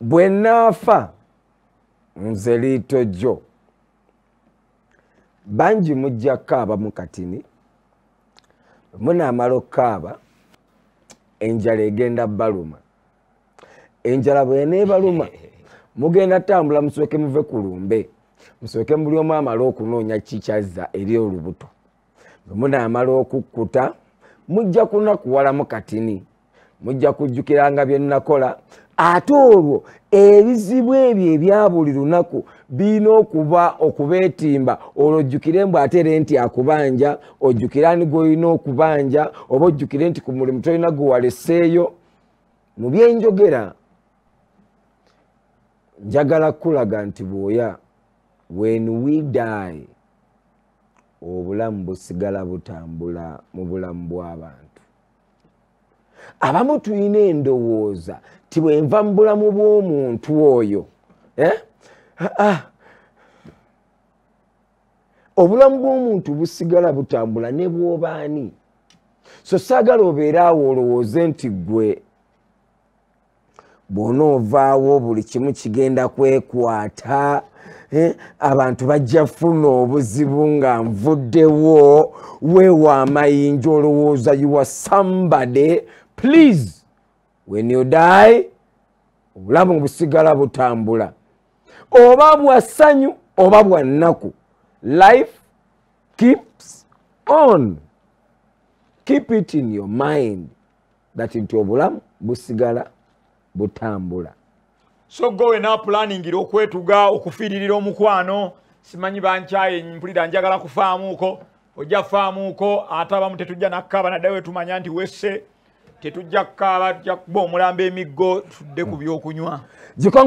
bwe naafa nze Liito Joe bangi mujja kaaba mu katini munaamala okukaaba enjala egenda baluma enjala bwe neebaluma mugenda tambula musooke muve ku lumbe musooke buli omu amala okunoonya kikyazza eri olubuto munaamala okukkuta mujja kunakuwala mu katini mujja kujjukiranga bye nnakola ate olwo ebizibu ebyo ebya buli lunaku birina okuba okubeetimba olwojjukire mbw atere nti akubanja ojjukire ani gw'olina okubanja oba ojjukire nti ku mulimu tolina gwe waleseeyo mu byenjogera njagala kulaga nti bw'oya when we die obulamu busigala butambula mu bulamu bw'abantu abamu tulina endowooza ti bwenva mu bulamu bw'omuntu oyo obulamu bw'omuntu busigala butambula ne bw'obaani so saagala obeere awo olowooze nti gwe bw'onoovaawo buli kimu kigenda kwekwata abantu bajja funa obuzibu nga nvuddewo weewa amayinja olowooza you are somebody. Please, when you die obulamu busigala butambula oba bwa ssanyu oba bwa nnaku. Life keeps on. Keep it in your mind that nti obulamu busigala butambula. So go na planning okwetuga okufiiririra omukwano simanyi bankyaye mpulira njagala kufaamuuko ojja faamuuko ataba mutetujja nakaba nadawe tumanya nti wesse tetujja kaba tujja kuba omulambe emiggo tudde ku byokunywa.